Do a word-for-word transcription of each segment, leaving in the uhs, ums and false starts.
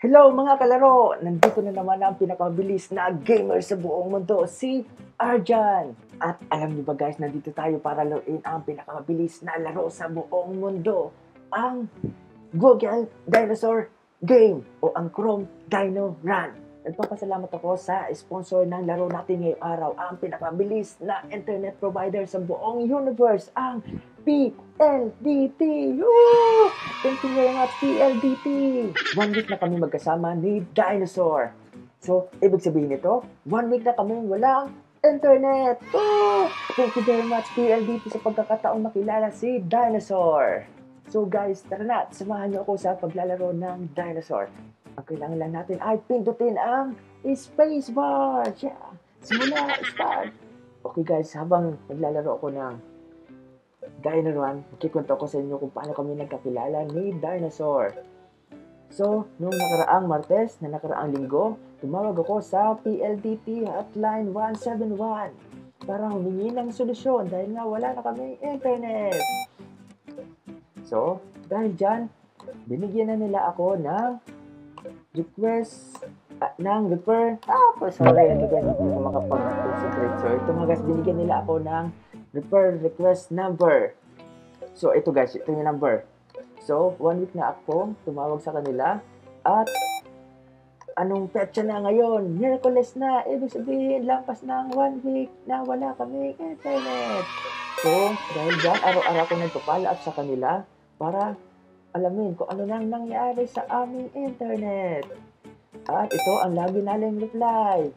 Hello mga kalaro! Nandito na naman ang pinakamabilis na gamer sa buong mundo, si Arjan! At alam niyo ba guys, nandito tayo para laruin ang pinakamabilis na laro sa buong mundo, ang Google Dinosaur Game o ang Chrome Dino Run. Nagpapasalamat ako sa sponsor ng laro natin ngayong araw, ang pinakamabilis na internet provider sa buong universe, ang P L D T! Woo! Thank you very much, P L D T! One week na kami magkasama ni Dinosaur. So, ibig sabihin nito, one week na kami walang internet! Woo! Thank you very much, P L D T, sa pagkakataong makilala si Dinosaur. So guys, tara na, samahan niyo ako sa paglalaro ng Dinosaur. Ang kailangan lang natin ay pindutin ang spacebar. Yeah. Simula, start. Okay guys, habang naglalaro ako ng Dino Run, makikwento ko sa inyo kung paano kami nagkakilala ni Dinosaur. So, nung nakaraang Martes, na nakaraang Linggo, tumawag ako sa P L D T Hotline one seven one para humingi ng solusyon dahil nga wala na kami internet. So, dahil dyan, binigyan na nila ako ng request uh, ng refer ah po sorry ano guys, hindi ko makapag-concentrate. So ito mga guys, binigyan nila ako ng refer request number. So ito guys, ito yung number. So one week na ako tumawag sa kanila at anong petsa na ngayon? Miyerkules na, ibig sabihin lampas ng one week na wala kami internet. So dahil dyan, araw-araw ko nagpa-follow up sa kanila para alamin kung ano nang nangyari sa aming internet. At ito ang lagi naling reply.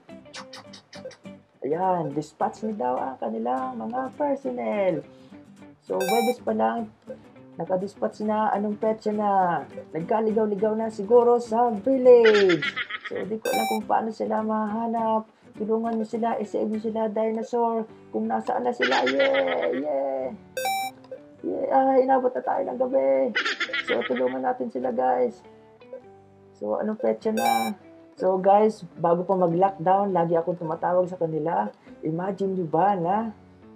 Ayan, dispatch na daw ang kanilang mga personnel. So, Webes pa lang, nakadispatch na, anong petsa na. Nagkaligaw-ligaw na siguro sa village. So, di ko alam kung paano sila mahanap. Tulungan nyo sila, isave nyo sila, Dinosaur. Kung nasaan na sila, yeah, yeah. Yeah, ah, inabot na tayo ng gabi. So, tulungan natin sila, guys. So, anong petsa na? So, guys, bago pa mag-lockdown, lagi akong tumatawag sa kanila. Imagine nyo ba na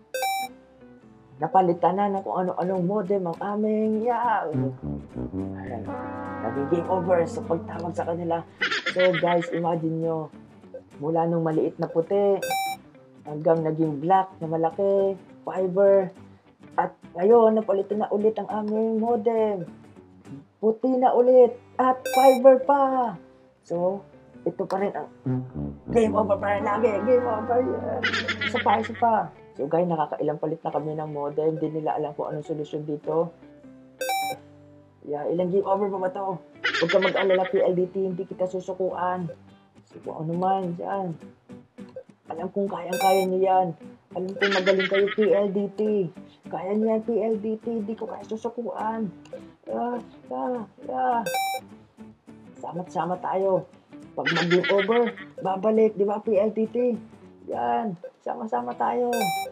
napalitan na ng kung ano-anong modem ang aming, yeah. Ayan, naging game over sa pagtawag sa kanila. So, guys, imagine nyo, mula nung maliit na puti, hanggang naging black na malaki, fiber, at ngayon, napalitan na ulit ang aming modem. Puti na ulit at fiber pa. So, ito pa rin ang game over pa rin lagi. Game over. Yeah. Isa pa, isa pa. So, guys, nakakailang palit na kami ng modem. Hindi nila alam kung anong solusyon dito. Yeah, ilang game over pa ba ito? Huwag ka mag-alala, P L D T. Hindi kita susukuan. So, kung ano man, dyan. Alam kong kayang-kaya niyo yan. Alam kong magaling kayo, P L D T. Kaya niya P L D T, di ko kaya susukuan. Yeah, yeah, yeah. Sama-sama tayo. Pag mag-game over, babalik, di ba P L D T? Yan, sama-sama tayo.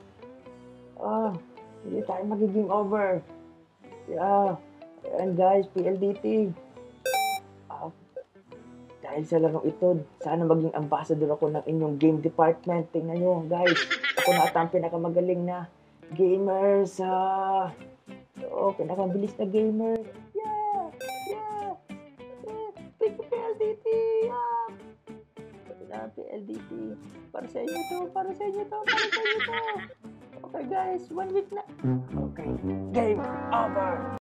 Ah, hindi tayo mag-game over. Yeah, and guys, P L D T. Ah, dahil sa larong ito, sana maging ambassador ako ng inyong game department. Tingnan nyo, guys. Ako na ata ang pinakamagaling na gamer sa... Oo, pinakamabilis na gamer. Yeah! Yeah! Yeah! Thank you, P L D T! Yeah! Kaya P L D T. Para sa inyo to, para sa inyo to, para sa inyo to. Okay guys, one week na. Okay, game over!